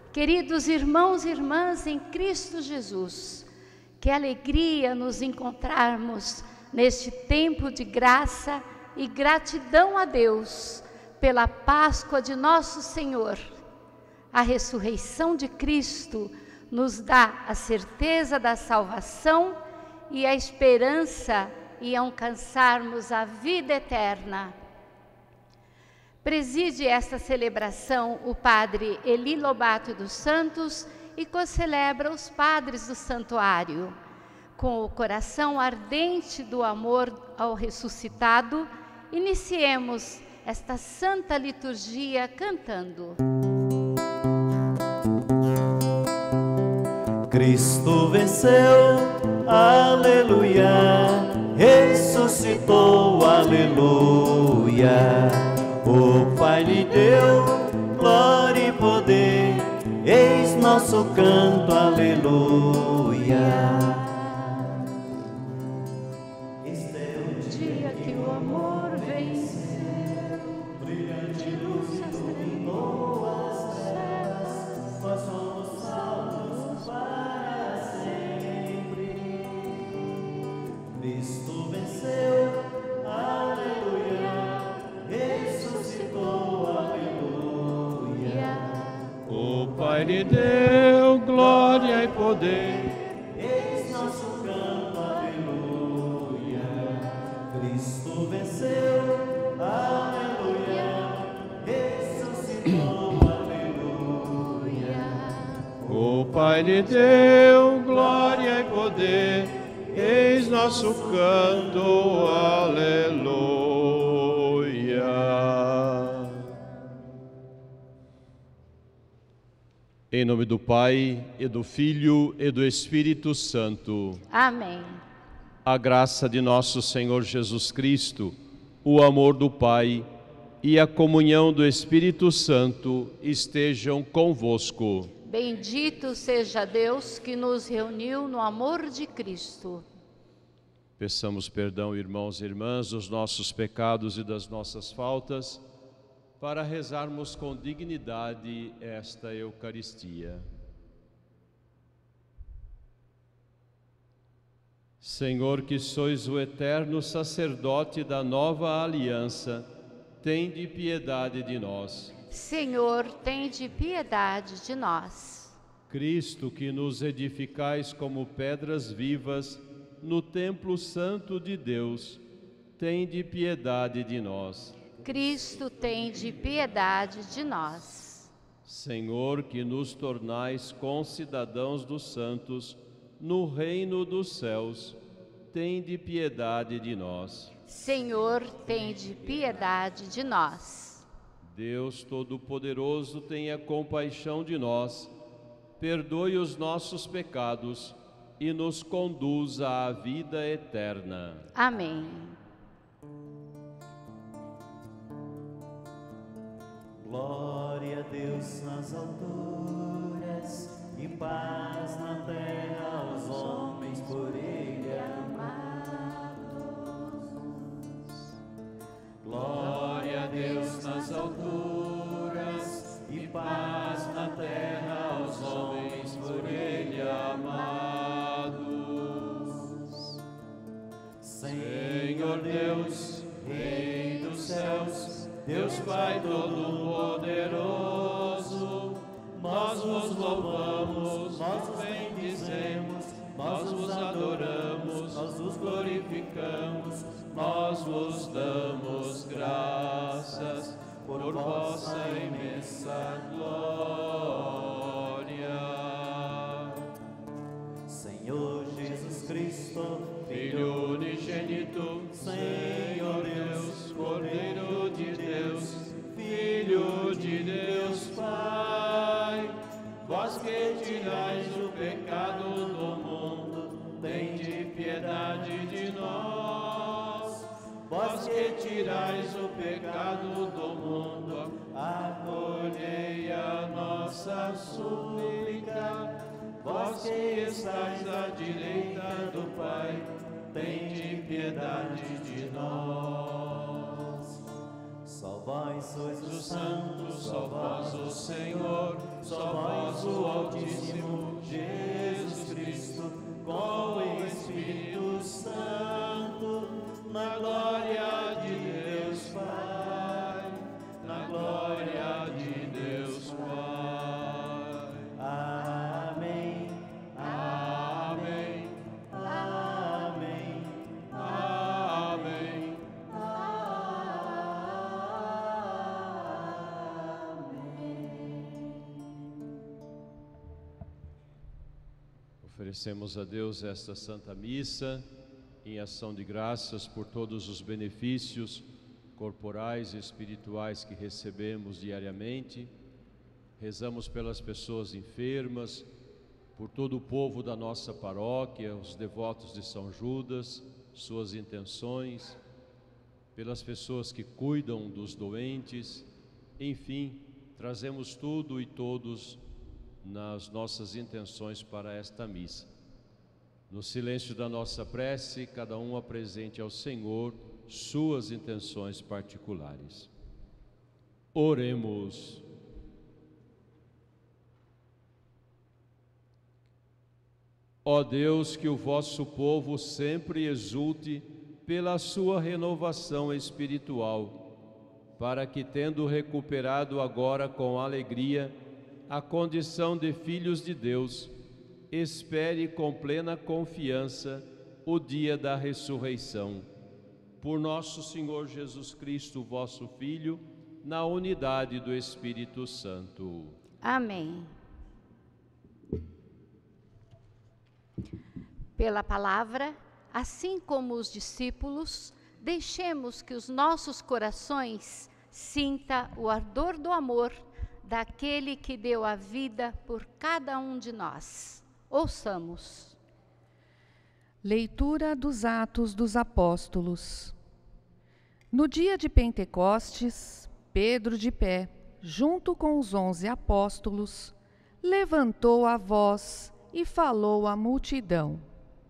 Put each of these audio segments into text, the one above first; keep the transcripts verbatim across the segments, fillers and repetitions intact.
Queridos irmãos e irmãs em Cristo Jesus, que alegria nos encontrarmos neste tempo de graça e gratidão a Deus pela Páscoa de nosso Senhor. A ressurreição de Cristo nos dá a certeza da salvação e a esperança em alcançarmos a vida eterna. Preside esta celebração o padre Eli Lobato dos Santos e co-celebra os padres do santuário. Com o coração ardente do amor ao ressuscitado, iniciemos esta santa liturgia cantando. Cristo venceu, aleluia, ressuscitou, aleluia. O Pai lhe deu glória e poder, eis nosso canto, aleluia. Este é o dia que o amor venceu, brilhante luz estreou as trevas, nós somos salvos para sempre. Cristo venceu, aleluia, ressuscitou, aleluia. O Pai lhe deu glória e poder, Eis nosso canto, aleluia. Cristo venceu, aleluia, ressuscitou, aleluia. o Pai lhe deu glória e poder, eis nosso canto, aleluia. Em nome do Pai, e do Filho, e do Espírito Santo. Amém. A graça de nosso Senhor Jesus Cristo, o amor do Pai e a comunhão do Espírito Santo estejam convosco. Bendito seja Deus que nos reuniu no amor de Cristo. Peçamos perdão, irmãos e irmãs, dos nossos pecados e das nossas faltas, para rezarmos com dignidade esta Eucaristia. Senhor, que sois o eterno sacerdote da nova aliança, tende piedade de nós. Senhor, tende piedade de nós. Cristo, que nos edificais como pedras vivas no templo santo de Deus, tende piedade de nós. Cristo, tende piedade de nós. Senhor, que nos tornais concidadãos dos santos no reino dos céus, tende piedade de nós. Senhor, tende piedade de nós. Deus Todo-Poderoso, tenha compaixão de nós, perdoe os nossos pecados e nos conduza à vida eterna. Amém. Glória a Deus nas alturas e paz na terra aos homens por Ele amados. Glória a Deus nas alturas e paz na terra aos homens por Ele amados. Senhor Deus, Rei dos céus, Deus Pai Todo-Poderoso, nós vos louvamos, nós vos bendizemos, nós vos adoramos, nós vos glorificamos, nós vos damos graças por vossa imensa glória. Senhor Jesus Cristo, Filho unigênito, Senhor Deus, Cordeiro de Deus, Filho de Deus Pai, vós que tirais o pecado do mundo, tende piedade de nós. Vós que tirais o pecado do mundo, acolhei a nossa súplica. Vós que estáis à direita do Pai, tende piedade de nós. Só vós sois os santos, só vós o Senhor, só vós Oferecemos a Deus esta Santa Missa em ação de graças por todos os benefícios corporais e espirituais que recebemos diariamente. Rezamos pelas pessoas enfermas, por todo o povo da nossa paróquia, os devotos de São Judas, suas intenções, pelas pessoas que cuidam dos doentes, enfim, trazemos tudo e todos nas nossas intenções para esta missa. No silêncio da nossa prece, cada um apresente ao Senhor suas intenções particulares. Oremos. Ó Deus, que o vosso povo sempre exulte pela sua renovação espiritual, para que, tendo recuperado agora com alegria a condição de filhos de Deus, espere com plena confiança o dia da ressurreição. Por nosso Senhor Jesus Cristo, vosso Filho, na unidade do Espírito Santo. Amém. Pela palavra, assim como os discípulos, deixemos que os nossos corações sinta o ardor do amor daquele que deu a vida por cada um de nós. Ouçamos. Leitura dos Atos dos Apóstolos. No dia de Pentecostes, Pedro, de pé, junto com os onze apóstolos, levantou a voz e falou à multidão: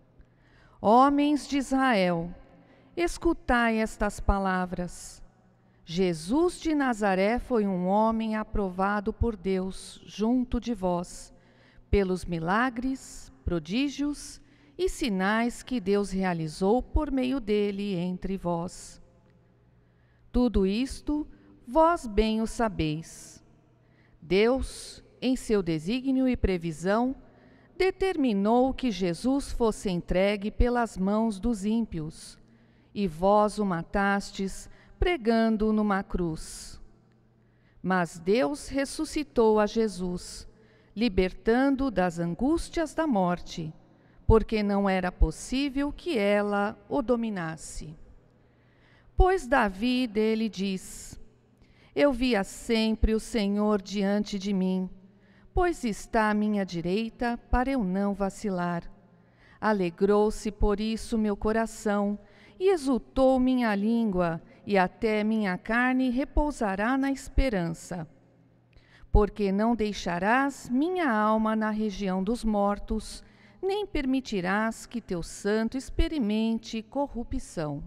Homens de Israel, escutai estas palavras. Jesus de Nazaré foi um homem aprovado por Deus junto de vós, pelos milagres, prodígios e sinais que Deus realizou por meio dele entre vós. Tudo isto vós bem o sabeis. Deus, em seu desígnio e previsão, determinou que Jesus fosse entregue pelas mãos dos ímpios, e vós o matastes pregando numa cruz. Mas Deus ressuscitou a Jesus, libertando das angústias da morte, porque não era possível que ela o dominasse. Pois Davi dele diz: Eu via sempre o Senhor diante de mim, pois está à minha direita para eu não vacilar. Alegrou-se por isso meu coração, e exultou minha língua, e até minha carne repousará na esperança. Porque não deixarás minha alma na região dos mortos, nem permitirás que teu santo experimente corrupção.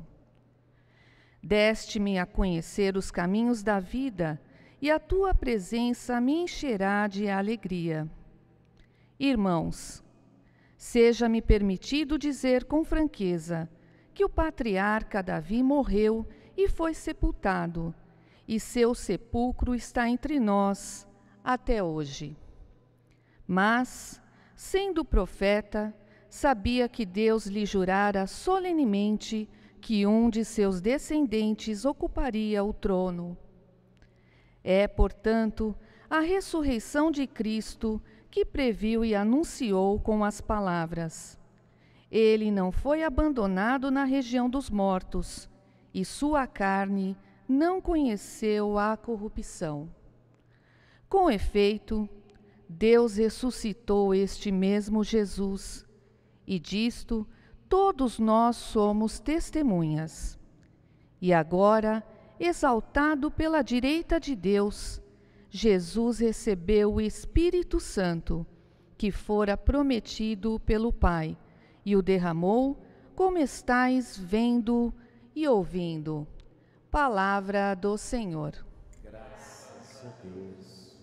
Deste-me a conhecer os caminhos da vida, e a tua presença me encherá de alegria. Irmãos, seja-me permitido dizer com franqueza que o patriarca Davi morreu e foi sepultado, e seu sepulcro está entre nós até hoje. Mas, sendo profeta, sabia que Deus lhe jurara solenemente que um de seus descendentes ocuparia o trono. É, portanto, a ressurreição de Cristo que previu e anunciou com as palavras: Ele não foi abandonado na região dos mortos, e sua carne não conheceu a corrupção. Com efeito, Deus ressuscitou este mesmo Jesus, e disto todos nós somos testemunhas. E agora, exaltado pela direita de Deus, Jesus recebeu o Espírito Santo, que fora prometido pelo Pai, e o derramou, como estáis vendo e ouvindo. Palavra do Senhor. Graças a Deus.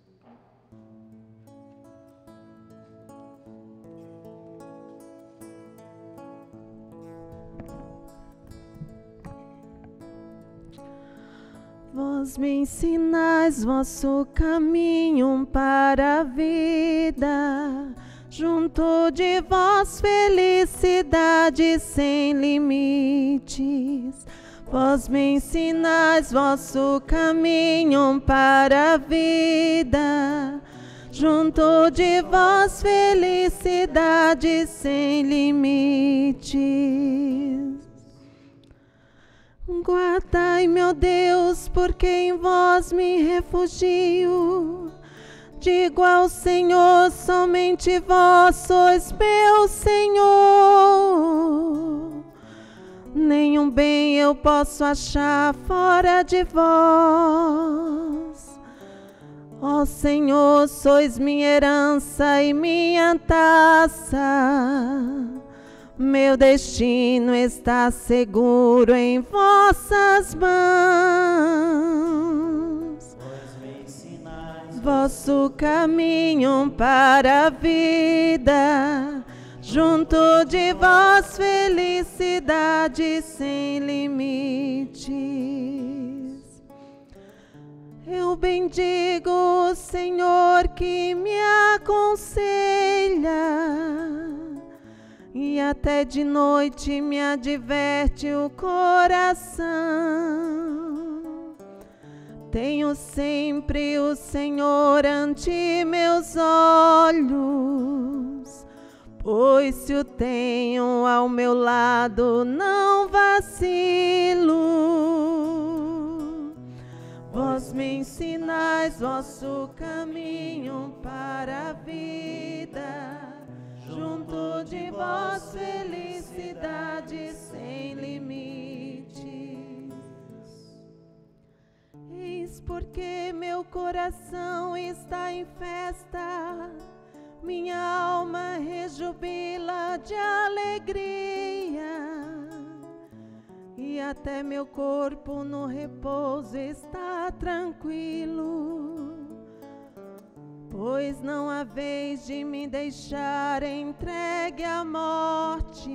Vós me ensinais vosso caminho para a vida, junto de vós felicidade sem limites. Vós me ensinais vosso caminho para a vida, junto de vós felicidade sem limites. Guardai, meu Deus, porque em vós me refugio. Digo ao Senhor, somente vós sois meu Senhor. Nenhum bem eu posso achar fora de vós. Ó Senhor, sois minha herança e minha taça. Meu destino está seguro em vossas mãos. Vós me ensinais vosso caminho para a vida. Junto de vós felicidade sem limites. Eu bendigo o Senhor que me aconselha, e até de noite me adverte o coração. Tenho sempre o Senhor ante meus olhos, pois se o tenho ao meu lado não vacilo. Vós me ensinais vosso caminho para a vida. Junto de vós felicidade sem limites. Eis porque meu coração está em festa, minha alma rejubila de alegria, e até meu corpo no repouso está tranquilo. Pois não há vez de me deixar entregue à morte,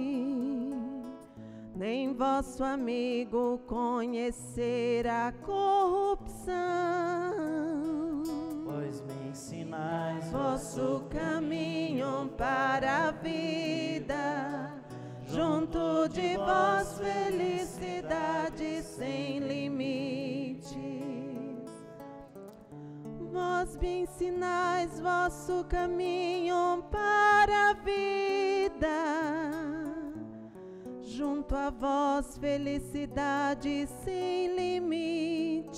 nem vosso amigo conhecer a corrupção. Pois me ensinais vosso caminho para a vida, junto de vós felicidade sem limites. Vós me ensinais vosso caminho para a vida, junto a vós felicidade sem limites.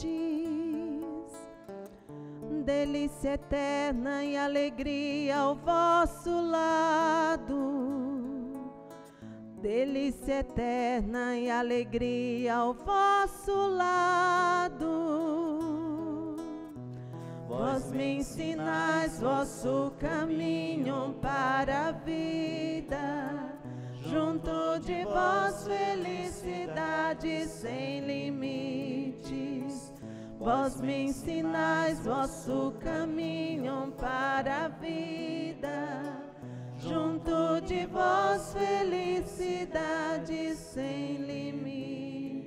Delícia eterna e alegria ao vosso lado, delícia eterna e alegria ao vosso lado. Vós me ensinais vosso caminho para a vida, junto de vós felicidade sem limites. Vós me ensinais vosso caminho para a vida, junto de vós felicidade sem limites.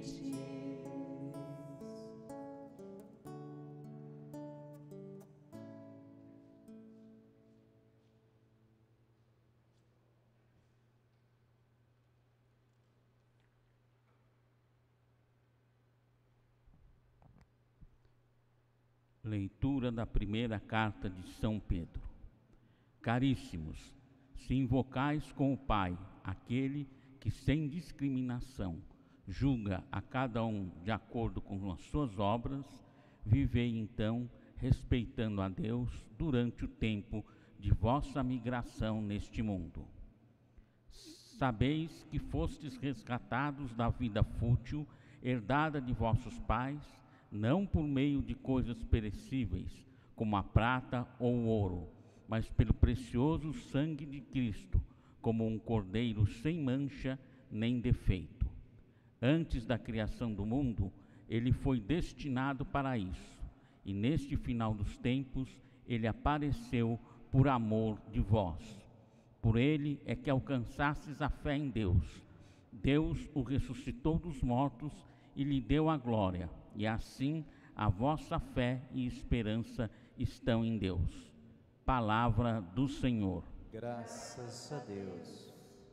Leitura da primeira carta de São Pedro. Caríssimos, se invocais com o Pai, aquele que sem discriminação julga a cada um de acordo com as suas obras, vivei então respeitando a Deus durante o tempo de vossa migração neste mundo. Sabeis que fostes resgatados da vida fútil, herdada de vossos pais, não por meio de coisas perecíveis, como a prata ou o ouro, mas pelo precioso sangue de Cristo, como um cordeiro sem mancha nem defeito. Antes da criação do mundo, ele foi destinado para isso, e neste final dos tempos, ele apareceu por amor de vós. Por ele é que alcançastes a fé em Deus. Deus o ressuscitou dos mortos e lhe deu a glória, e assim a vossa fé e esperança estão em Deus. Palavra do Senhor. Graças a Deus.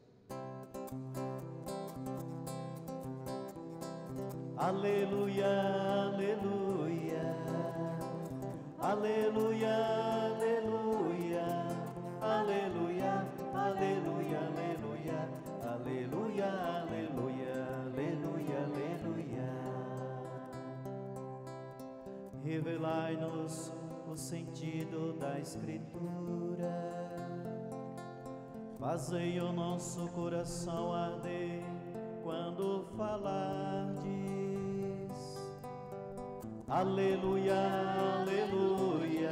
Aleluia, aleluia, aleluia, aleluia. revelai-nos o sentido da Escritura. Fazei o nosso coração arder quando falardes. Aleluia, aleluia,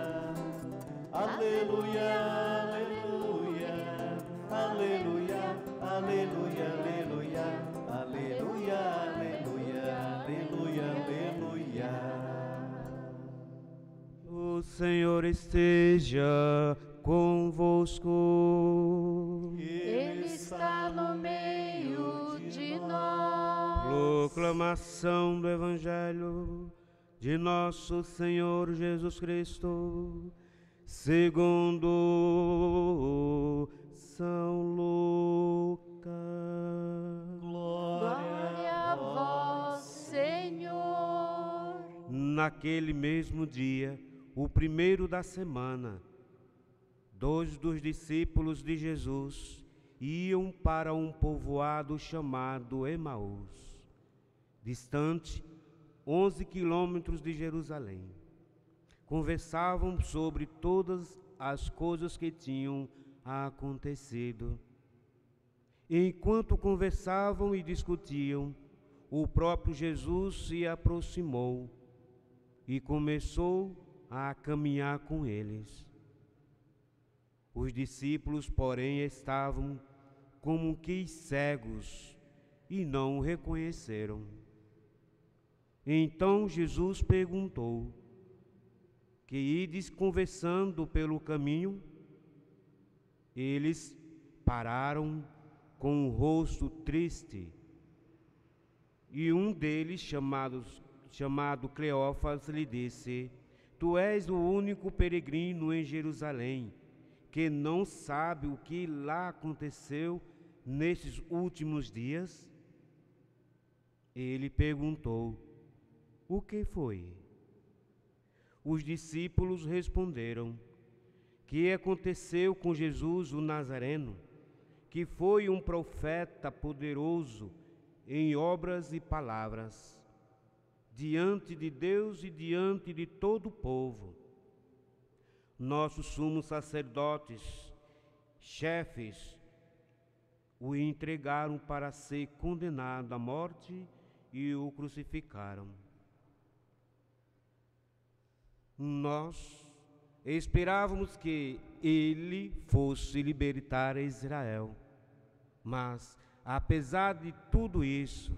aleluia, aleluia, aleluia, aleluia, aleluia, aleluia, aleluia, aleluia, aleluia. O Senhor esteja convosco. Ele está no meio de nós. Proclamação do Evangelho de nosso Senhor Jesus Cristo, segundo São Lucas. Glória a vós, Senhor. Naquele mesmo dia, o primeiro da semana, dois dos discípulos de Jesus iam para um povoado chamado Emaús, distante onze quilômetros de Jerusalém. Conversavam sobre todas as coisas que tinham acontecido. Enquanto conversavam e discutiam, o próprio Jesus se aproximou e começou a caminhar com eles. Os discípulos, porém, estavam como que cegos e não o reconheceram. Então Jesus perguntou: que ides conversando pelo caminho? Eles pararam com o rosto triste. E um deles, chamado, chamado Cleófas, lhe disse: tu és o único peregrino em Jerusalém, que não sabe o que lá aconteceu nesses últimos dias? Ele perguntou: o que foi? Os discípulos responderam: que aconteceu com Jesus o Nazareno, que foi um profeta poderoso em obras e palavras, diante de Deus e diante de todo o povo. Nossos sumos sacerdotes, chefes, o entregaram para ser condenado à morte e o crucificaram. Nós esperávamos que ele fosse libertar Israel, mas, apesar de tudo isso,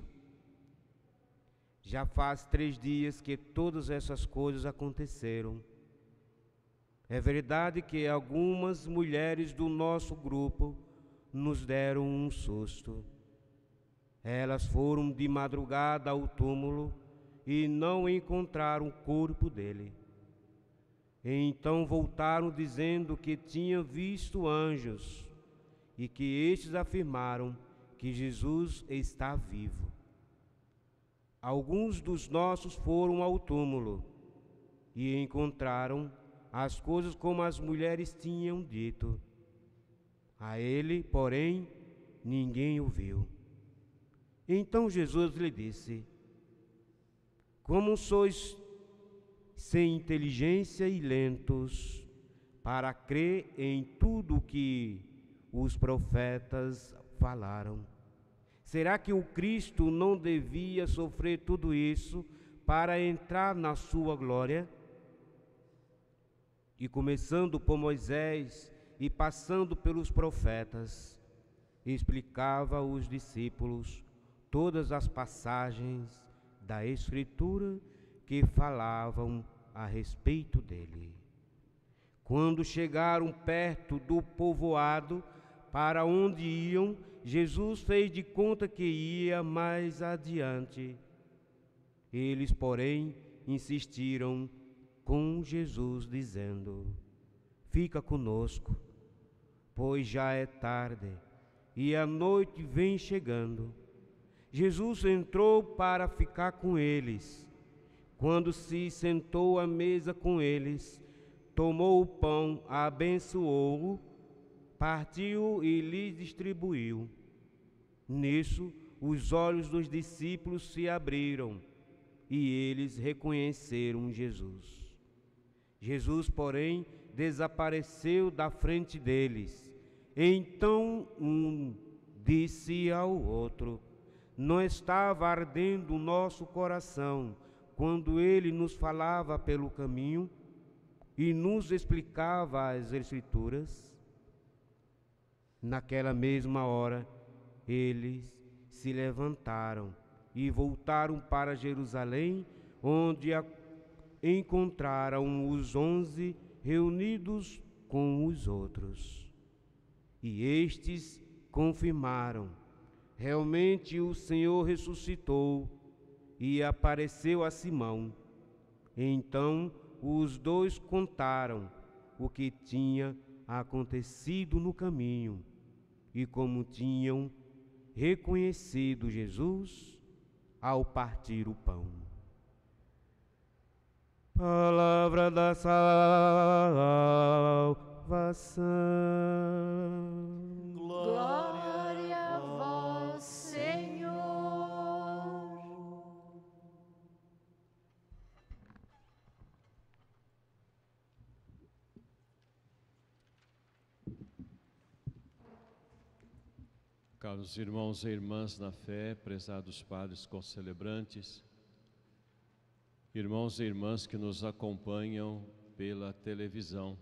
já faz três dias que todas essas coisas aconteceram. É verdade que algumas mulheres do nosso grupo nos deram um susto. Elas foram de madrugada ao túmulo e não encontraram o corpo dele. Então voltaram dizendo que tinham visto anjos e que estes afirmaram que Jesus está vivo. Alguns dos nossos foram ao túmulo e encontraram as coisas como as mulheres tinham dito. A ele, porém, ninguém o viu. Então Jesus lhe disse: como sois sem inteligência e lentos para crer em tudo o que os profetas falaram. Será que o Cristo não devia sofrer tudo isso para entrar na sua glória? E começando por Moisés e passando pelos profetas, explicava aos discípulos todas as passagens da Escritura que falavam a respeito dele. Quando chegaram perto do povoado para onde iam, Jesus fez de conta que ia mais adiante. Eles, porém, insistiram com Jesus, dizendo: fica conosco, pois já é tarde e a noite vem chegando. Jesus entrou para ficar com eles. Quando se sentou à mesa com eles, tomou o pão, abençoou-o, partiu e lhes distribuiu. Nisso, os olhos dos discípulos se abriram e eles reconheceram Jesus. Jesus, porém, desapareceu da frente deles. Então um disse ao outro: não estava ardendo o nosso coração quando ele nos falava pelo caminho e nos explicava as Escrituras? Naquela mesma hora, eles se levantaram e voltaram para Jerusalém, onde a encontraram os onze reunidos com os outros. E estes confirmaram: realmente o Senhor ressuscitou e apareceu a Simão. Então os dois contaram o que tinha acontecido no caminho e como tinham reconhecido Jesus ao partir o pão. Palavra da salvação. Glória a vós, Senhor. Caros irmãos e irmãs na fé, prezados padres concelebrantes, irmãos e irmãs que nos acompanham pela televisão,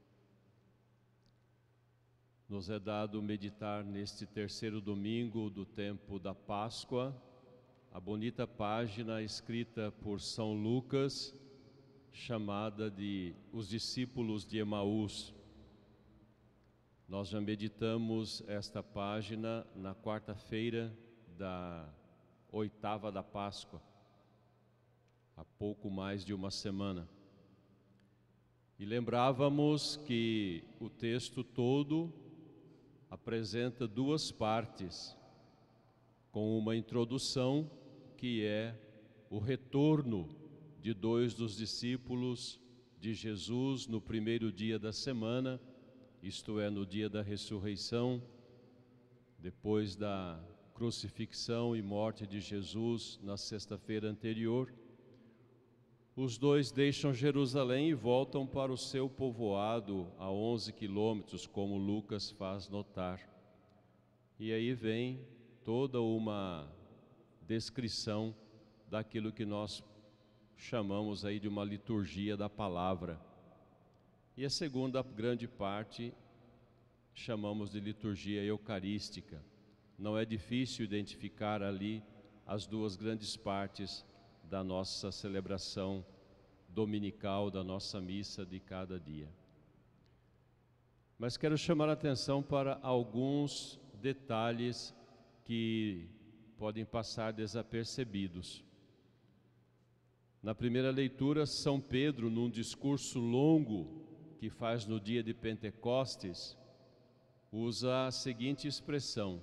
nos é dado meditar neste terceiro domingo do tempo da Páscoa, a bonita página escrita por São Lucas, chamada de Os Discípulos de Emaús. Nós já meditamos esta página na quarta-feira da oitava da Páscoa, há pouco mais de uma semana. E lembrávamos que o texto todo apresenta duas partes, com uma introdução que é o retorno de dois dos discípulos de Jesus no primeiro dia da semana, isto é, no dia da ressurreição, depois da crucifixão e morte de Jesus na sexta-feira anterior. Os dois deixam Jerusalém e voltam para o seu povoado a onze quilômetros, como Lucas faz notar. E aí vem toda uma descrição daquilo que nós chamamos aí de uma liturgia da palavra. E a segunda grande parte chamamos de liturgia eucarística. Não é difícil identificar ali as duas grandes partes da nossa celebração dominical, da nossa missa de cada dia. Mas quero chamar a atenção para alguns detalhes que podem passar desapercebidos. Na primeira leitura, São Pedro, num discurso longo que faz no dia de Pentecostes, usa a seguinte expressão: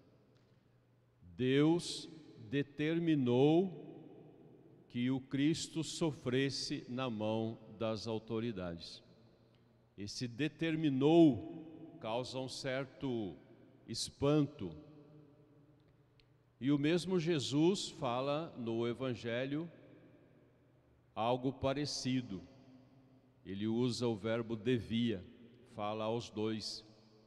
Deus determinou que o Cristo sofresse na mão das autoridades. Esse determinou causa um certo espanto. E o mesmo Jesus fala no Evangelho algo parecido. Ele usa o verbo devia, fala aos dois.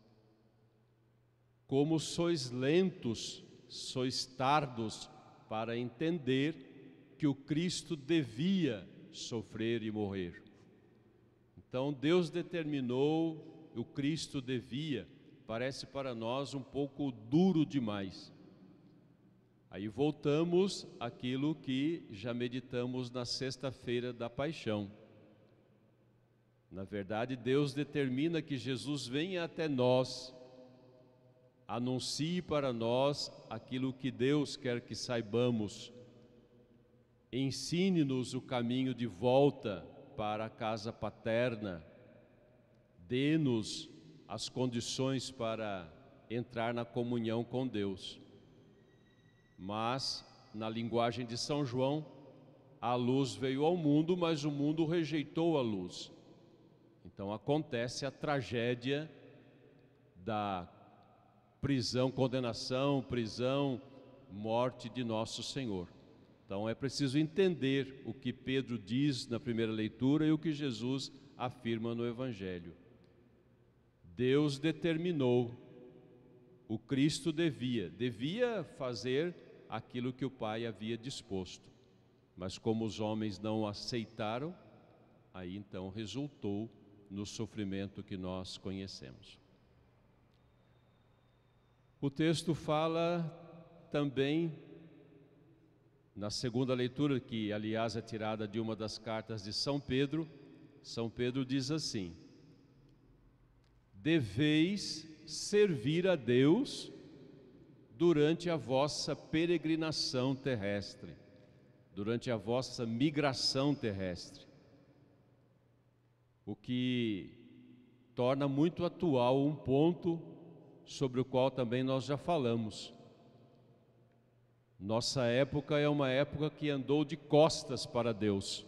Como sois lentos, sois tardos para entender que o Cristo devia sofrer e morrer. Então Deus determinou, o Cristo devia, parece para nós um pouco duro demais. Aí voltamos àquilo que já meditamos na sexta-feira da Paixão. Na verdade, Deus determina que Jesus venha até nós, anuncie para nós aquilo que Deus quer que saibamos, ensine-nos o caminho de volta para a casa paterna, dê-nos as condições para entrar na comunhão com Deus. Mas, na linguagem de São João, a luz veio ao mundo, mas o mundo rejeitou a luz. Então acontece a tragédia da prisão, condenação, prisão, morte de nosso Senhor. Então é preciso entender o que Pedro diz na primeira leitura e o que Jesus afirma no Evangelho. Deus determinou, o Cristo devia, devia fazer aquilo que o Pai havia disposto. Mas como os homens não aceitaram, aí então resultou no sofrimento que nós conhecemos. O texto fala também, na segunda leitura, que aliás é tirada de uma das cartas de São Pedro, São Pedro diz assim: deveis servir a Deus durante a vossa peregrinação terrestre, durante a vossa migração terrestre. O que torna muito atual um ponto sobre o qual também nós já falamos. Nossa época é uma época que andou de costas para Deus,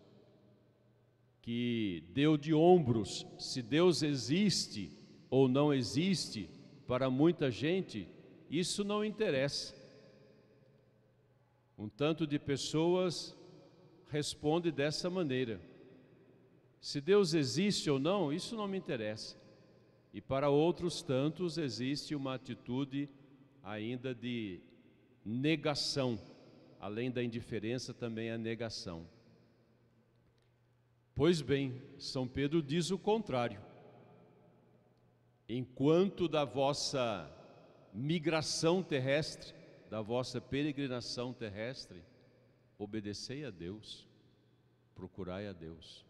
que deu de ombros. Se Deus existe ou não existe, para muita gente, isso não interessa. Um tanto de pessoas responde dessa maneira: se Deus existe ou não, isso não me interessa. E para outros tantos existe uma atitude ainda de negação, além da indiferença também a negação. Pois bem, São Pedro diz o contrário. Enquanto da vossa migração terrestre, da vossa peregrinação terrestre, obedecei a Deus, procurai a Deus.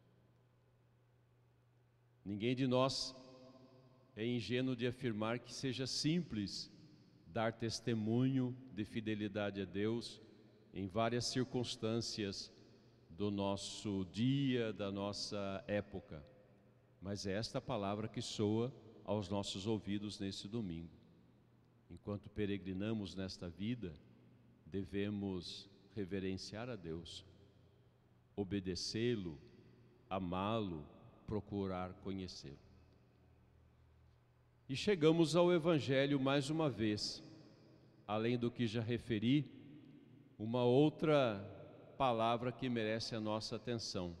Ninguém de nós é ingênuo de afirmar que seja simples dar testemunho de fidelidade a Deus em várias circunstâncias do nosso dia, da nossa época. Mas é esta palavra que soa aos nossos ouvidos nesse domingo. Enquanto peregrinamos nesta vida, devemos reverenciar a Deus, obedecê-lo, amá-lo, procurar conhecê-lo. E chegamos ao Evangelho mais uma vez, além do que já referi, uma outra palavra que merece a nossa atenção.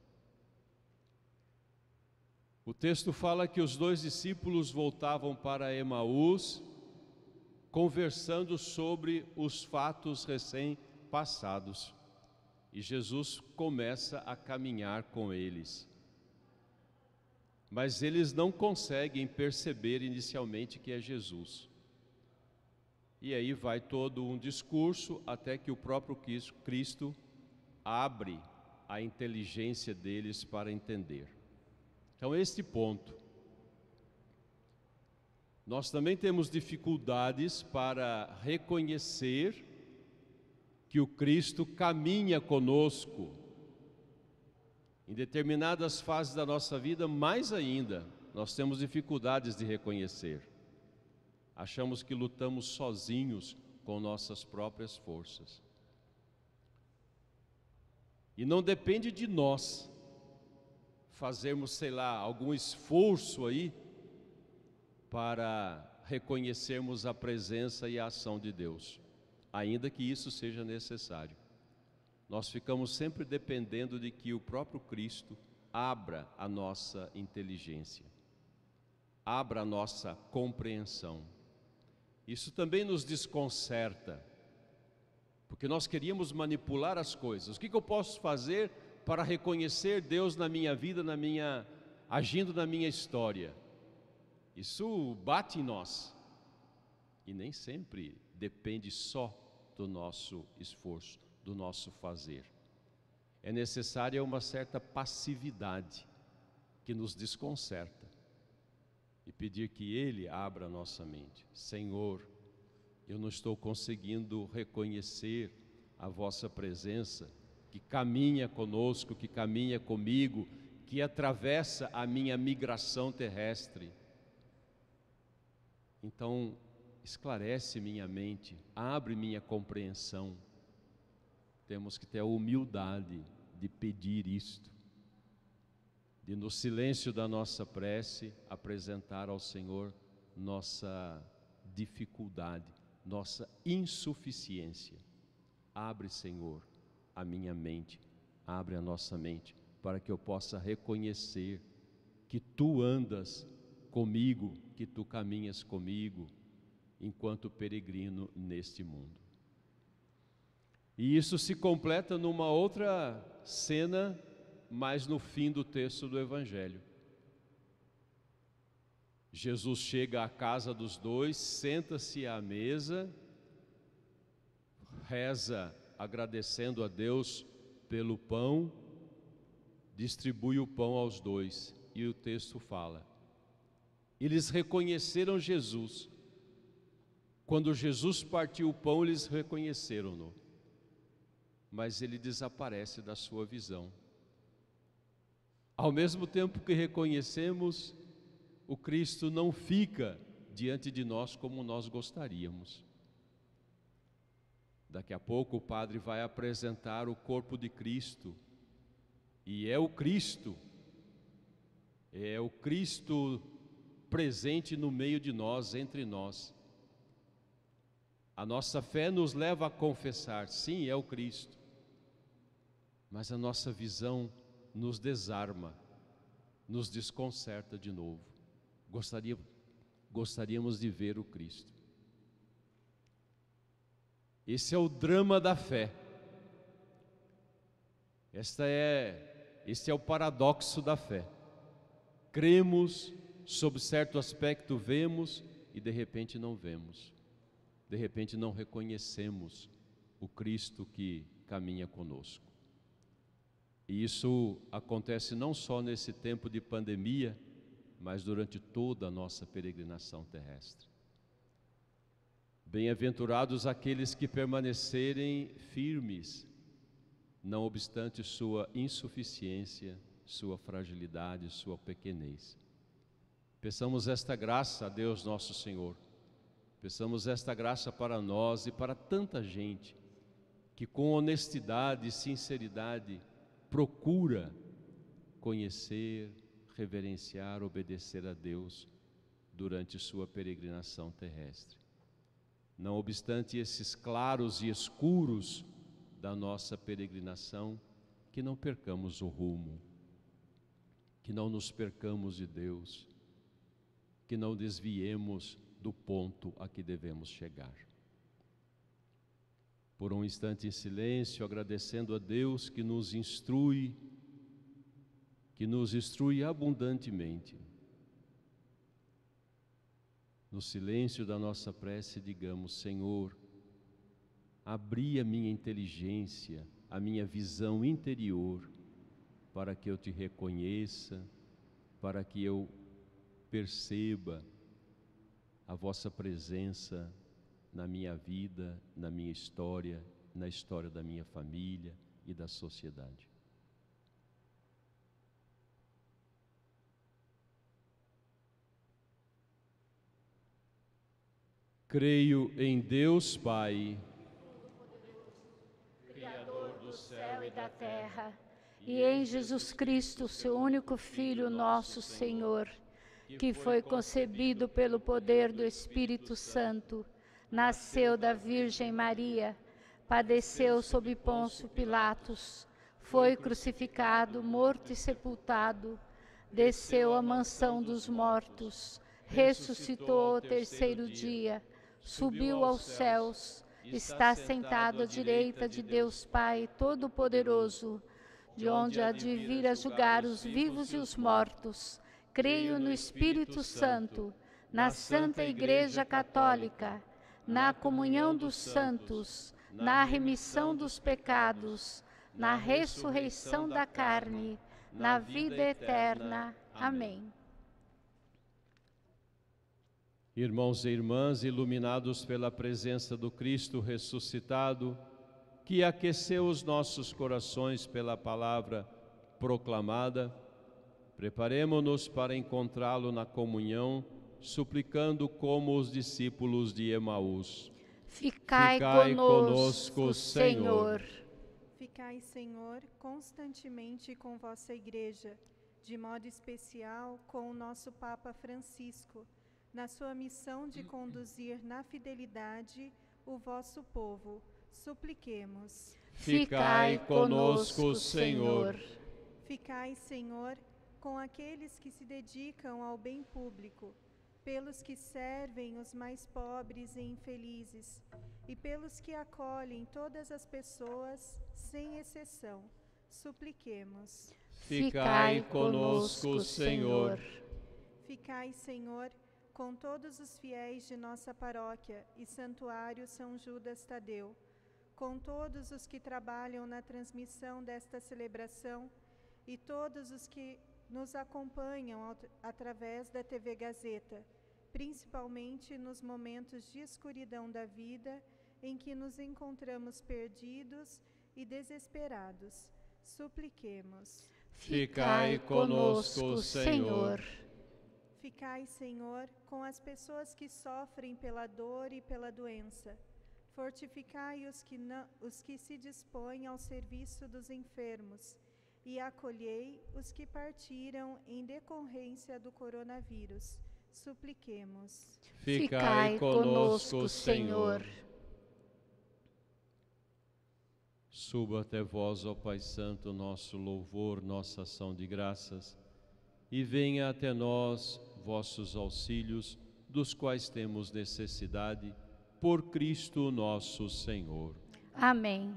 O texto fala que os dois discípulos voltavam para Emaús, conversando sobre os fatos recém-passados, e Jesus começa a caminhar com eles. Mas eles não conseguem perceber inicialmente que é Jesus. E aí vai todo um discurso até que o próprio Cristo abre a inteligência deles para entender. Então, este ponto. Nós também temos dificuldades para reconhecer que o Cristo caminha conosco. Em determinadas fases da nossa vida, mais ainda, nós temos dificuldades de reconhecer. Achamos que lutamos sozinhos com nossas próprias forças. E não depende de nós fazermos, sei lá, algum esforço aí para reconhecermos a presença e a ação de Deus, ainda que isso seja necessário. Nós ficamos sempre dependendo de que o próprio Cristo abra a nossa inteligência, abra a nossa compreensão. Isso também nos desconcerta, porque nós queríamos manipular as coisas. O que que eu posso fazer para reconhecer Deus na minha vida, na minha, agindo na minha história? Isso bate em nós, e nem sempre depende só do nosso esforço, do nosso fazer. É necessária uma certa passividade que nos desconcerta e pedir que Ele abra a nossa mente. Senhor, eu não estou conseguindo reconhecer a vossa presença, que caminha conosco, que caminha comigo, que atravessa a minha migração terrestre. Então, esclarece minha mente, abre minha compreensão. Temos que ter a humildade de pedir isto, de no silêncio da nossa prece apresentar ao Senhor nossa dificuldade, nossa insuficiência. Abre, Senhor, a minha mente, abre a nossa mente, para que eu possa reconhecer que Tu andas comigo, que Tu caminhas comigo, enquanto peregrino neste mundo. E isso se completa numa outra cena, mais no fim do texto do Evangelho. Jesus chega à casa dos dois, senta-se à mesa, reza agradecendo a Deus pelo pão, distribui o pão aos dois, e o texto fala: eles reconheceram Jesus. Quando Jesus partiu o pão, eles reconheceram-no, mas ele desaparece da sua visão. Ao mesmo tempo que reconhecemos, o Cristo não fica diante de nós como nós gostaríamos. Daqui a pouco o padre vai apresentar o corpo de Cristo, e é o Cristo, é o Cristo presente no meio de nós, entre nós. A nossa fé nos leva a confessar, sim, é o Cristo, mas a nossa visão nos desarma, nos desconcerta de novo. Gostaria, gostaríamos de ver o Cristo. Esse é o drama da fé. Esta é, este é o paradoxo da fé. Cremos, sob certo aspecto vemos e de repente não vemos. De repente não reconhecemos o Cristo que caminha conosco. E isso acontece não só nesse tempo de pandemia, mas durante toda a nossa peregrinação terrestre. Bem-aventurados aqueles que permanecerem firmes, não obstante sua insuficiência, sua fragilidade, sua pequenez. Peçamos esta graça a Deus nosso Senhor. Peçamos esta graça para nós e para tanta gente que com honestidade e sinceridade procura conhecer, reverenciar, obedecer a Deus durante sua peregrinação terrestre. Não obstante esses claros e escuros da nossa peregrinação, que não percamos o rumo, que não nos percamos de Deus, que não desviemos do ponto a que devemos chegar. Por um instante em silêncio, agradecendo a Deus que nos instrui, que nos instrui abundantemente. No silêncio da nossa prece, digamos: Senhor, abri a minha inteligência, a minha visão interior, para que eu te reconheça, para que eu perceba a vossa presença na minha vida, na minha história, na história da minha família e da sociedade. Creio em Deus Pai, Criador do céu e da terra, e em Jesus Cristo, seu único Filho, nosso Senhor, que foi concebido pelo poder do Espírito Santo, nasceu da Virgem Maria, padeceu sob Pôncio Pilatos, foi crucificado, morto e sepultado, desceu à mansão dos mortos, ressuscitou ao terceiro dia, subiu aos céus, está sentado à direita de Deus Pai Todo-Poderoso, de onde há de vir a julgar os vivos e os mortos. Creio no Espírito Santo, na Santa Igreja Católica, na comunhão dos santos, na remissão dos pecados, na ressurreição da carne, na vida eterna. Amém. Irmãos e irmãs, iluminados pela presença do Cristo ressuscitado, que aqueceu os nossos corações pela palavra proclamada, preparemo-nos para encontrá-lo na comunhão, suplicando como os discípulos de Emaús. Ficai, Ficai conosco, conosco, Senhor. Ficai, Senhor, constantemente com vossa Igreja, de modo especial com o nosso Papa Francisco, na sua missão de conduzir na fidelidade o vosso povo, Supliquemos. Ficai conosco, Senhor. Ficai, Senhor, com aqueles que se dedicam ao bem público, pelos que servem os mais pobres e infelizes, e pelos que acolhem todas as pessoas, sem exceção. Supliquemos. Ficai conosco, Senhor. Ficai, Senhor, com todos os fiéis de nossa paróquia e santuário São Judas Tadeu, com todos os que trabalham na transmissão desta celebração e todos os que nos acompanham através da T V Gazeta, principalmente nos momentos de escuridão da vida em que nos encontramos perdidos e desesperados. Supliquemos. Ficai conosco, Senhor. Ficai, Senhor, com as pessoas que sofrem pela dor e pela doença. Fortificai os que, não, os que se dispõem ao serviço dos enfermos e acolhei os que partiram em decorrência do coronavírus. Supliquemos. Ficai conosco, Senhor. Suba até vós, ó Pai Santo, nosso louvor, nossa ação de graças, e venha até nós vossos auxílios, dos quais temos necessidade, por Cristo nosso Senhor. Amém.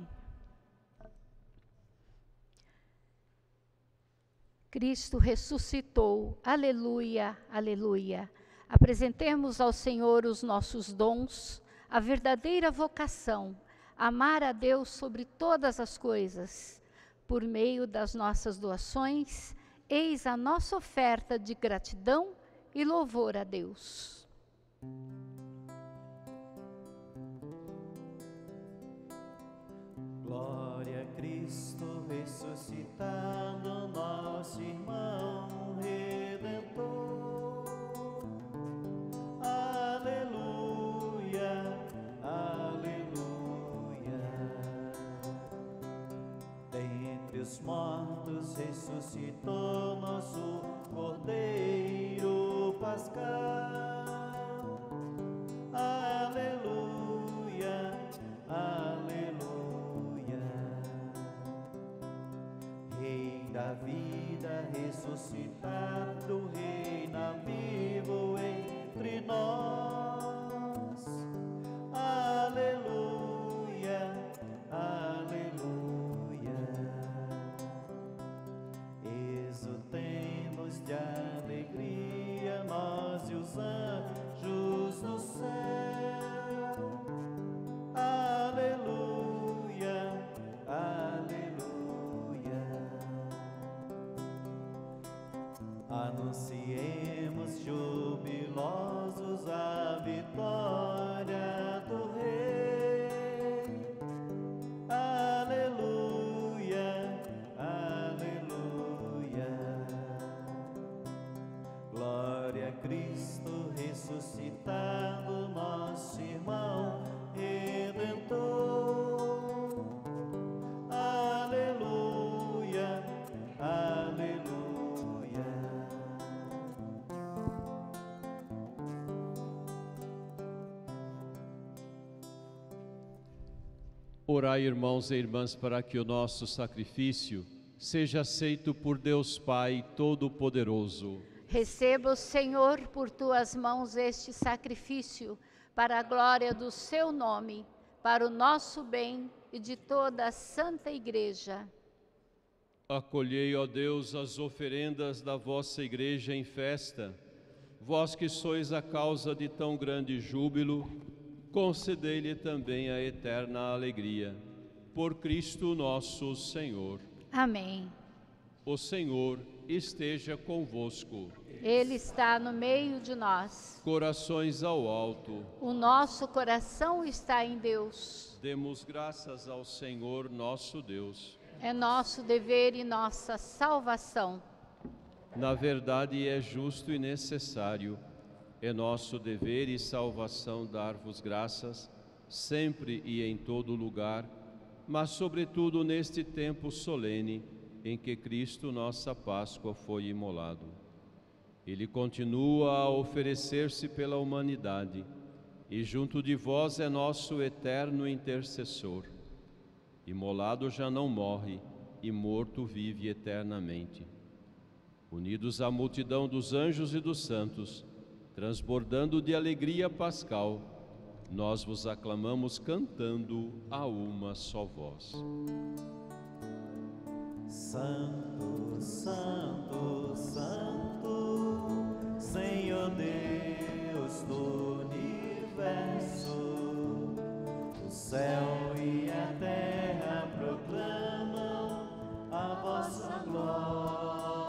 Cristo ressuscitou. Aleluia, aleluia. Apresentemos ao Senhor os nossos dons, a verdadeira vocação, amar a Deus sobre todas as coisas. Por meio das nossas doações, eis a nossa oferta de gratidão e louvor a Deus. Glória a Cristo ressuscitado, nosso irmão Redentor. Aleluia, aleluia. Dentre os mortos ressuscitou nosso Cordeiro Pascal. Aleluia, aleluia. Rei da vida ressuscitado, reina vivo entre nós. Aleluia, aleluia. Exultemos de alegria, nós e os anjos no céu. Aleluia, aleluia. Anunciemos jubilosos a vitória do Rei. Aleluia, aleluia. Glória a Cristo ressuscitado, nosso irmão Redentor. Aleluia, aleluia. Orai, irmãos e irmãs, para que o nosso sacrifício seja aceito por Deus Pai Todo-Poderoso. Receba, Senhor, por tuas mãos este sacrifício, para a glória do seu nome, para o nosso bem e de toda a Santa Igreja. Acolhei, ó Deus, as oferendas da vossa Igreja em festa. Vós que sois a causa de tão grande júbilo, concedei-lhe também a eterna alegria. Por Cristo nosso Senhor. Amém. O Senhor esteja convosco. Ele está no meio de nós. Corações ao alto. O nosso coração está em Deus. Demos graças ao Senhor nosso Deus. É nosso dever e nossa salvação. Na verdade é justo e necessário, é nosso dever e salvação dar-vos graças, sempre e em todo lugar, mas sobretudo neste tempo solene, em que Cristo, nossa Páscoa, foi imolado. Ele continua a oferecer-se pela humanidade, e junto de vós é nosso eterno intercessor. Imolado já não morre, e morto vive eternamente. Unidos à multidão dos anjos e dos santos, transbordando de alegria pascal, nós vos aclamamos cantando a uma só voz. Santo, Santo, Santo, Senhor Deus do universo, o céu e a terra proclamam a vossa glória.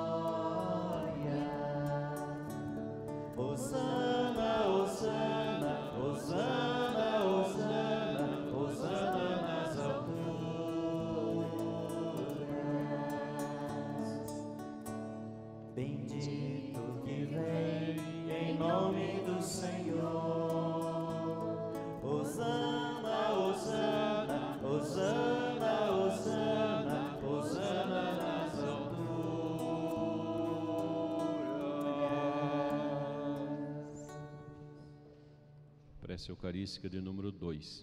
Hosana, Hosana, Hosana, Hosana, Hosana nas alturas. Bendito que vem em nome do Senhor. Hosana, Hosana, Hosana, Hosana, Hosana nas alturas. Prece Eucarística de número dois.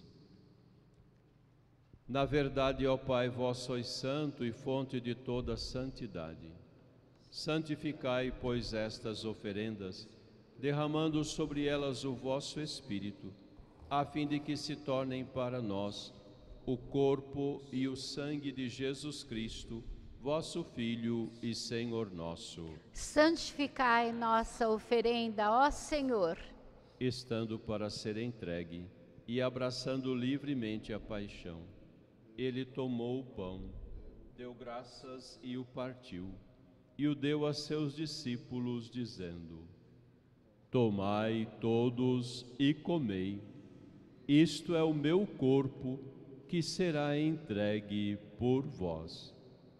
Na verdade, ó Pai, vós sois santo e fonte de toda santidade. Santificai, pois, estas oferendas, derramando sobre elas o vosso Espírito, a fim de que se tornem para nós o corpo e o sangue de Jesus Cristo, vosso Filho e Senhor nosso. Santificai nossa oferenda, ó Senhor. Estando para ser entregue e abraçando livremente a paixão, ele tomou o pão, deu graças e o partiu, e o deu a seus discípulos, dizendo: Tomai todos e comei, isto é o meu corpo, que será entregue por vós.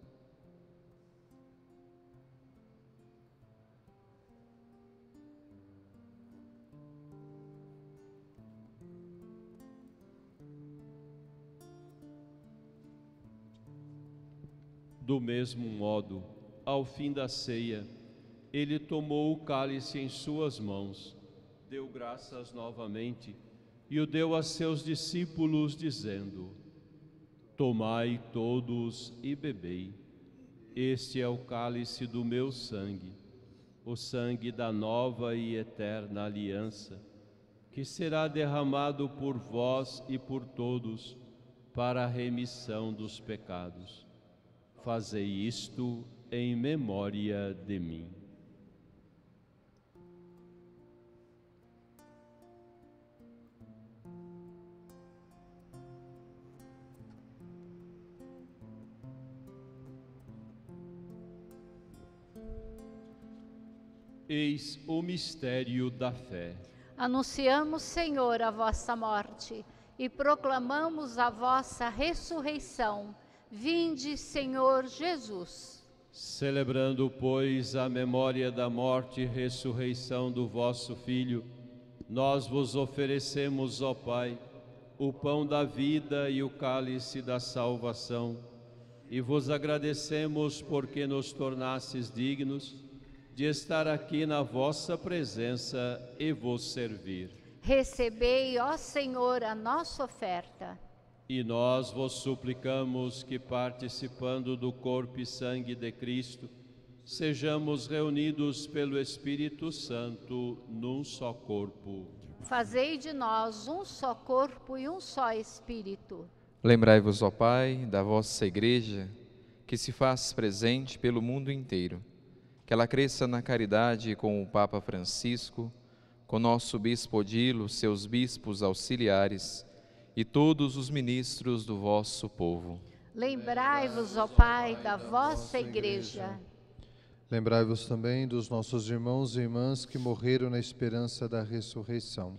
Do mesmo modo, ao fim da ceia, ele tomou o cálice em suas mãos, deu graças novamente e o deu a seus discípulos, dizendo: Tomai todos e bebei, este é o cálice do meu sangue, o sangue da nova e eterna aliança, que será derramado por vós e por todos para a remissão dos pecados. Fazei isto em memória de mim. Eis o mistério da fé. Anunciamos, Senhor, a vossa morte e proclamamos a vossa ressurreição. Vinde, Senhor Jesus. Celebrando, pois, a memória da morte e ressurreição do vosso Filho, nós vos oferecemos, ó Pai, o pão da vida e o cálice da salvação, e vos agradecemos porque nos tornastes dignos de estar aqui na vossa presença e vos servir. Recebei, ó Senhor, a nossa oferta. E nós vos suplicamos que, participando do corpo e sangue de Cristo, sejamos reunidos pelo Espírito Santo num só corpo. Fazei de nós um só corpo e um só Espírito. Lembrai-vos, ó Pai, da vossa Igreja, que se faz presente pelo mundo inteiro, que ela cresça na caridade com o Papa Francisco, com nosso Bispo Odilo, seus bispos auxiliares, e todos os ministros do vosso povo. Lembrai-vos, ó Pai, da vossa Igreja. Lembrai-vos também dos nossos irmãos e irmãs que morreram na esperança da ressurreição,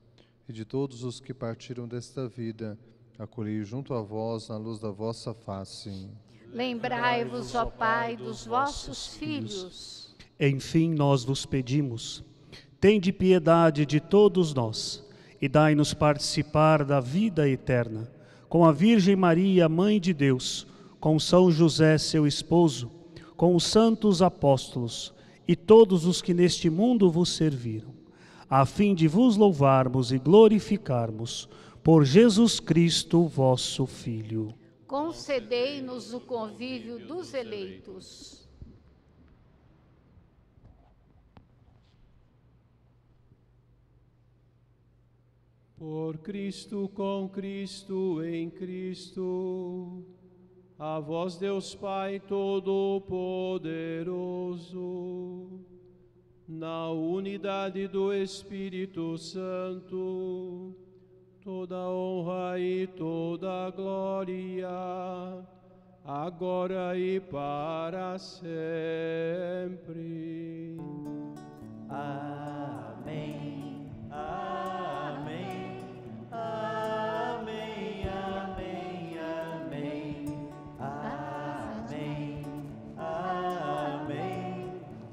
e de todos os que partiram desta vida, acolhei junto a vós na luz da vossa face. Lembrai-vos, ó Pai, dos vossos filhos. Enfim, nós vos pedimos, tende piedade de todos nós, e dai-nos participar da vida eterna, com a Virgem Maria, Mãe de Deus, com São José, seu esposo, com os santos apóstolos e todos os que neste mundo vos serviram, a fim de vos louvarmos e glorificarmos, por Jesus Cristo, vosso Filho. Concedei-nos o convívio dos eleitos. Por Cristo, com Cristo, em Cristo, a vós Deus Pai Todo-Poderoso, na unidade do Espírito Santo, toda honra e toda glória, agora e para sempre. Amém. Amém. Amém. Amém. Amém. Amém. Amém.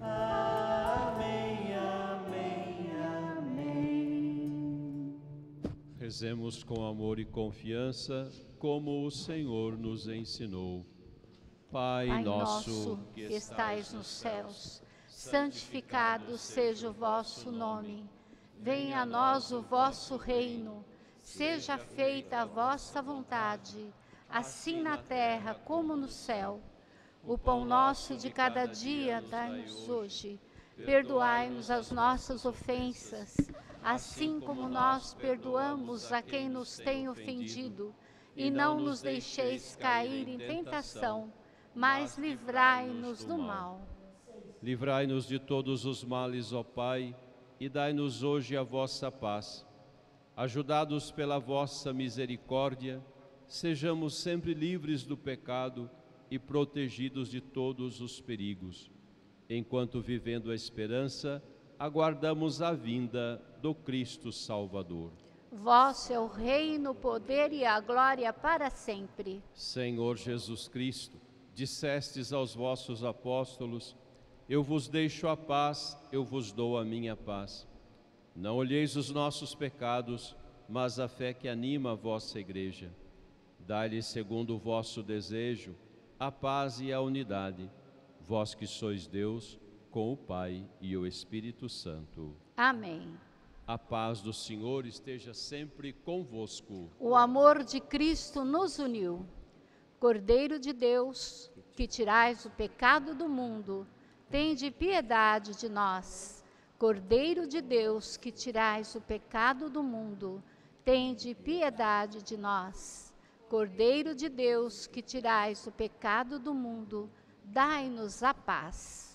Amém. Amém. Amém. Rezemos com amor e confiança, como o Senhor nos ensinou. Pai, Pai nosso, nosso, que estais nos céus, santificado seja o vosso nome. Venha a nós o vosso reino. Seja feita a vossa vontade, assim na terra como no céu. O pão nosso de cada dia dai-nos hoje. Perdoai-nos as nossas ofensas, assim como nós perdoamos a quem nos tem ofendido. E não nos deixeis cair em tentação, mas livrai-nos do mal. Livrai-nos de todos os males, ó Pai, e dai-nos hoje a vossa paz. Ajudados pela vossa misericórdia, sejamos sempre livres do pecado e protegidos de todos os perigos, enquanto, vivendo a esperança, aguardamos a vinda do Cristo Salvador. Vosso é o reino, o poder e a glória para sempre. Senhor Jesus Cristo, dissestes aos vossos apóstolos: eu vos deixo a paz, eu vos dou a minha paz. Não olheis os nossos pecados, mas a fé que anima a vossa Igreja. Dai-lhe, segundo o vosso desejo, a paz e a unidade, vós que sois Deus, com o Pai e o Espírito Santo. Amém. A paz do Senhor esteja sempre convosco. O amor de Cristo nos uniu. Cordeiro de Deus, que tirais o pecado do mundo, tende piedade de nós. Cordeiro de Deus, que tirais o pecado do mundo, tende piedade de nós. Cordeiro de Deus, que tirais o pecado do mundo, dai-nos a paz.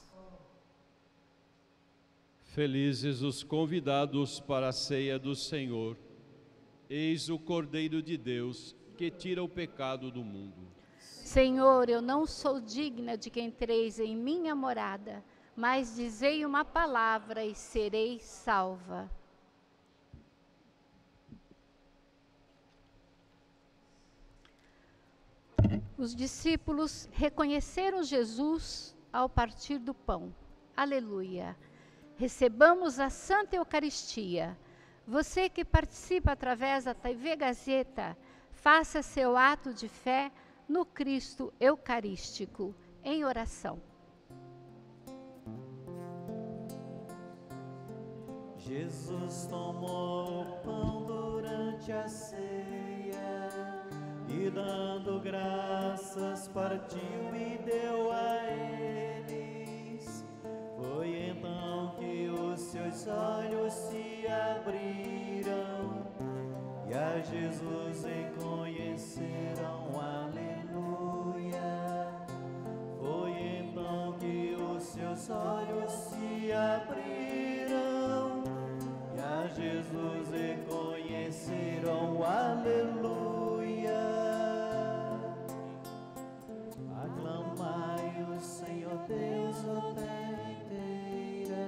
Felizes os convidados para a ceia do Senhor. Eis o Cordeiro de Deus, que tira o pecado do mundo. Senhor, eu não sou digna de que entreis em minha morada, mas dizei uma palavra e serei salva. Os discípulos reconheceram Jesus ao partir do pão. Aleluia! Recebamos a Santa Eucaristia. Você que participa através da T V Gazeta, faça seu ato de fé no Cristo Eucarístico, em oração. Jesus tomou o pão durante a ceia e, dando graças, partiu e deu a eles. Foi então que os seus olhos se abriram e a Jesus reconheceram. Aleluia. Foi então que os seus olhos se abriram e a Jesus reconheceram. Aleluia. Aclamai o Senhor Deus, ó terra inteira.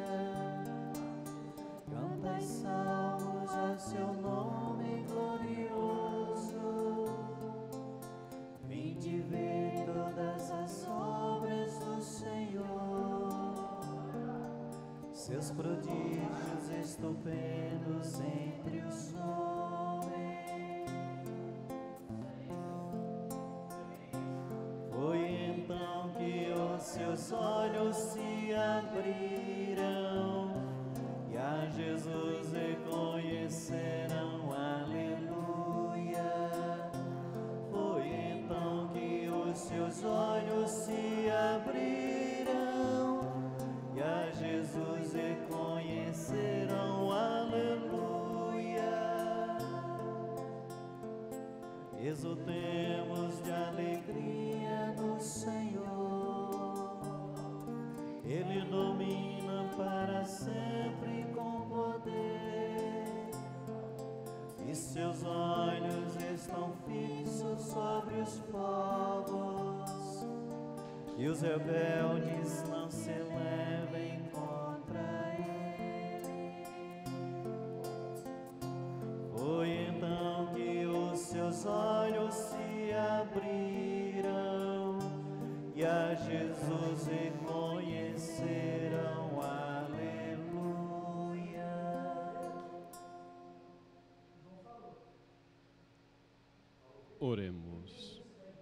Cantai salmos a seu nome glorioso. Vinde ver todas as obras do Senhor, seus prodígios estupendos entre os homens. Foi então que os seus olhos se abriram e a Jesus exultemos de alegria no Senhor. Ele domina para sempre com poder, e seus olhos estão fixos sobre os povos, que os rebeldes não se levem contra ele. Foi então que os seus olhos se abriram e a Jesus reconheceram. Aleluia. Oremos.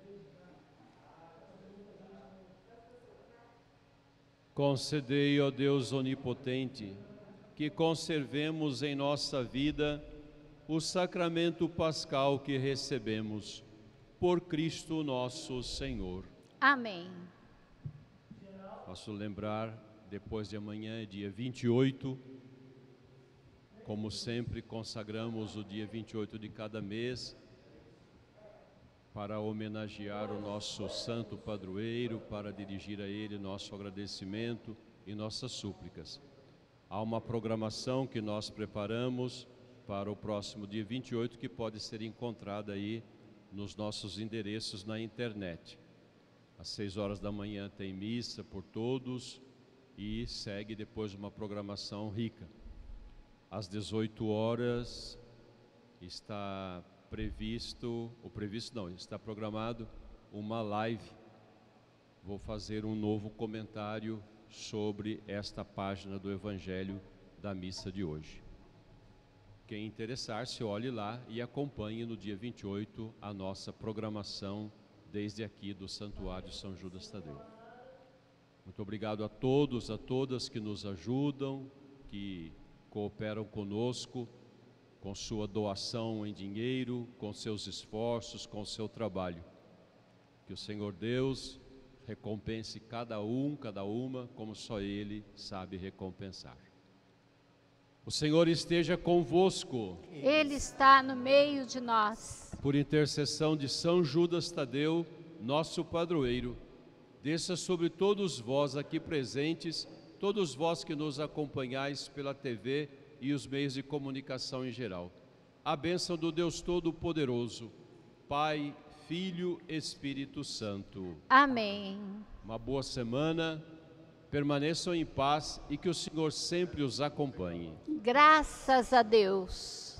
Concedei, ó Deus onipotente, que conservemos em nossa vida o sacramento pascal que recebemos, por Cristo nosso Senhor. Amém. Posso lembrar, depois de amanhã é dia vinte e oito, como sempre consagramos o dia vinte e oito de cada mês, para homenagear o nosso santo padroeiro, para dirigir a ele nosso agradecimento e nossas súplicas. Há uma programação que nós preparamos para o próximo dia vinte e oito, que pode ser encontrada aí nos nossos endereços na internet. Às seis horas da manhã tem missa por todos e segue depois uma programação rica. Às dezoito horas está previsto, ou previsto não, está programado uma live. Vou fazer um novo comentário sobre esta página do Evangelho da missa de hoje. Quem interessar-se, olhe lá e acompanhe no dia vinte e oito a nossa programação desde aqui do Santuário São Judas Tadeu. Muito obrigado a todos, a todas que nos ajudam, que cooperam conosco, com sua doação em dinheiro, com seus esforços, com seu trabalho. Que o Senhor Deus recompense cada um, cada uma, como só Ele sabe recompensar. O Senhor esteja convosco. Ele está no meio de nós. Por intercessão de São Judas Tadeu, nosso padroeiro, desça sobre todos vós aqui presentes, todos vós que nos acompanhais pela T V e os meios de comunicação em geral. A bênção do Deus Todo-Poderoso, Pai, Filho, Espírito Santo. Amém. Uma boa semana, permaneçam em paz e que o Senhor sempre os acompanhe. Graças a Deus.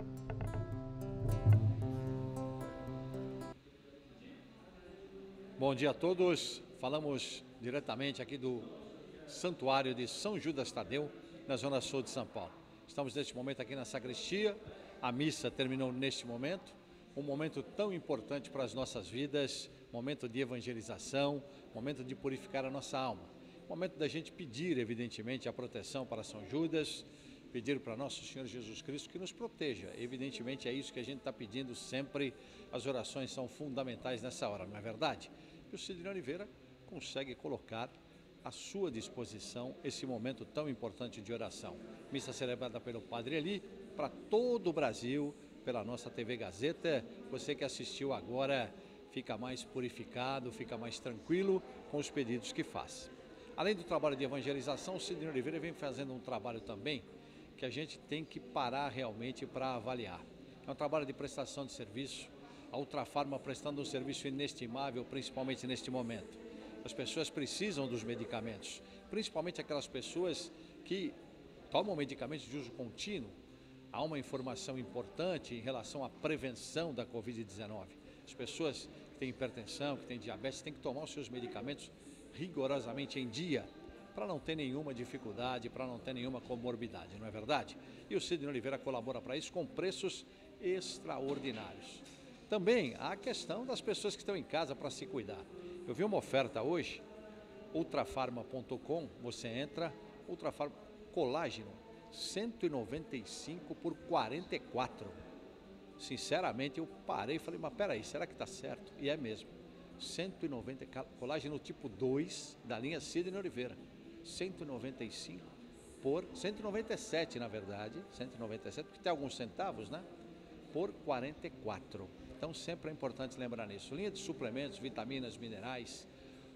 Bom dia a todos. Falamos diretamente aqui do Santuário de São Judas Tadeu, na Zona Sul de São Paulo. Estamos neste momento aqui na sacristia, a missa terminou neste momento, um momento tão importante para as nossas vidas, momento de evangelização, momento de purificar a nossa alma, momento da gente pedir, evidentemente, a proteção para São Judas, pedir para nosso Senhor Jesus Cristo que nos proteja. Evidentemente é isso que a gente está pedindo sempre, as orações são fundamentais nessa hora, não é verdade? E o Sidney Oliveira consegue colocar à sua disposição esse momento tão importante de oração. Missa celebrada pelo Padre Eli, para todo o Brasil, pela nossa T V Gazeta. Você que assistiu agora fica mais purificado, fica mais tranquilo com os pedidos que faz. Além do trabalho de evangelização, o Sidney Oliveira vem fazendo um trabalho também que a gente tem que parar realmente para avaliar. É um trabalho de prestação de serviço, a Ultrafarma prestando um serviço inestimável, principalmente neste momento. As pessoas precisam dos medicamentos, principalmente aquelas pessoas que tomam medicamentos de uso contínuo. Há uma informação importante em relação à prevenção da covid dezenove. As pessoas que têm hipertensão, que têm diabetes, têm que tomar os seus medicamentos rigorosamente em dia, para não ter nenhuma dificuldade, para não ter nenhuma comorbidade, não é verdade? E o Sidney Oliveira colabora para isso com preços extraordinários. Também há a questão das pessoas que estão em casa para se cuidar. Eu vi uma oferta hoje, ultrafarma ponto com, você entra, Ultrafarma colágeno, cento e noventa e cinco por quarenta e quatro. Sinceramente, eu parei e falei, mas peraí, será que está certo? E é mesmo, cento e noventa, colágeno tipo dois, da linha Sidney Oliveira, cento e noventa e cinco por, cento e noventa e sete na verdade, cento e noventa e sete, porque tem alguns centavos, né? Por quarenta e quatro. Então sempre é importante lembrar nisso. Linha de suplementos, vitaminas, minerais,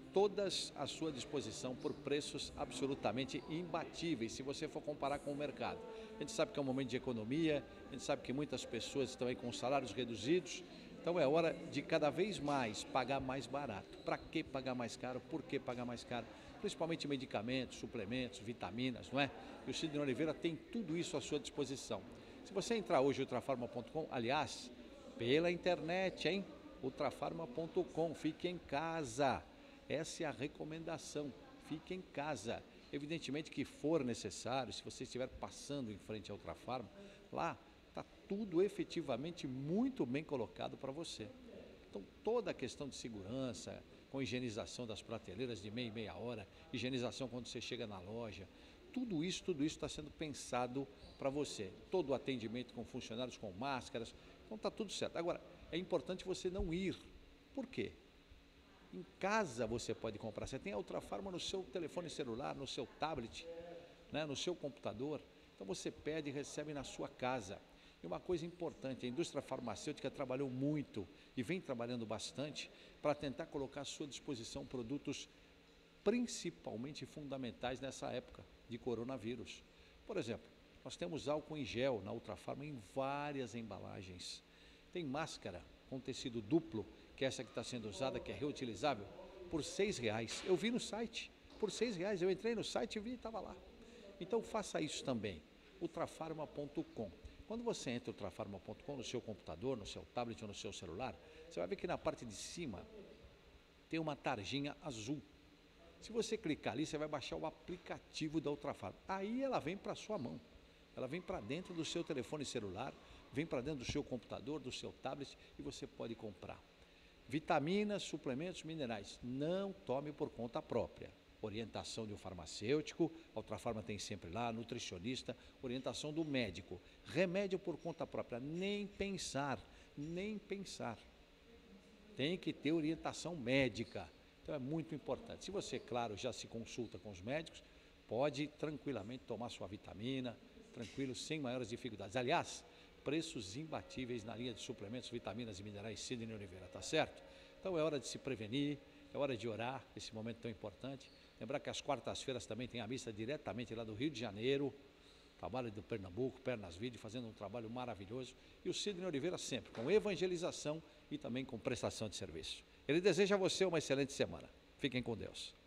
todas à sua disposição por preços absolutamente imbatíveis, se você for comparar com o mercado. A gente sabe que é um momento de economia, a gente sabe que muitas pessoas estão aí com salários reduzidos, então é hora de cada vez mais pagar mais barato. Para que pagar mais caro? Por que pagar mais caro? Principalmente medicamentos, suplementos, vitaminas, não é? E o Sidney Oliveira tem tudo isso à sua disposição. Se você entrar hoje no ultrafarma ponto com, aliás, pela internet, hein? ultrafarma ponto com, fique em casa. Essa é a recomendação, fique em casa. Evidentemente que for necessário, se você estiver passando em frente à Ultrafarma, lá está tudo efetivamente muito bem colocado para você. Então toda a questão de segurança, com higienização das prateleiras de meia e meia hora, higienização quando você chega na loja, tudo isso, tudo isso está sendo pensado para você. Todo o atendimento com funcionários com máscaras, então está tudo certo. Agora, é importante você não ir. Por quê? Em casa você pode comprar, você tem a Ultrafarma no seu telefone celular, no seu tablet, né, no seu computador, então você pede e recebe na sua casa. E uma coisa importante, a indústria farmacêutica trabalhou muito e vem trabalhando bastante para tentar colocar à sua disposição produtos principalmente fundamentais nessa época de coronavírus. Por exemplo, nós temos álcool em gel na Ultrafarma em várias embalagens, tem máscara com tecido duplo, que é essa que está sendo usada, que é reutilizável, por seis reais. Eu vi no site, por seis reais. Eu entrei no site e vi e estava lá. Então faça isso também, ultrafarma ponto com. Quando você entra no ultrafarma ponto com no seu computador, no seu tablet ou no seu celular, você vai ver que na parte de cima tem uma tarjinha azul. Se você clicar ali, você vai baixar o aplicativo da Ultrafarma. Aí ela vem para a sua mão, ela vem para dentro do seu telefone celular, vem para dentro do seu computador, do seu tablet e você pode comprar. Vitaminas, suplementos, minerais, não tome por conta própria. Orientação de um farmacêutico, a Ultrafarma tem sempre lá, nutricionista, orientação do médico. Remédio por conta própria, nem pensar, nem pensar. Tem que ter orientação médica, então é muito importante. Se você, claro, já se consulta com os médicos, pode tranquilamente tomar sua vitamina, tranquilo, sem maiores dificuldades. Aliás, preços imbatíveis na linha de suplementos, vitaminas e minerais Sidney Oliveira, tá certo? Então é hora de se prevenir, é hora de orar, esse momento tão importante. Lembrar que às quartas-feiras também tem a missa diretamente lá do Rio de Janeiro, trabalho do Pernambuco, Pernas Vide, fazendo um trabalho maravilhoso. E o Sidney Oliveira sempre com evangelização e também com prestação de serviço. Ele deseja a você uma excelente semana. Fiquem com Deus.